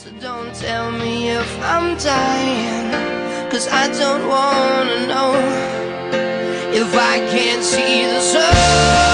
So don't tell me if I'm dying, 'cause I don't wanna know if I can't see the sun.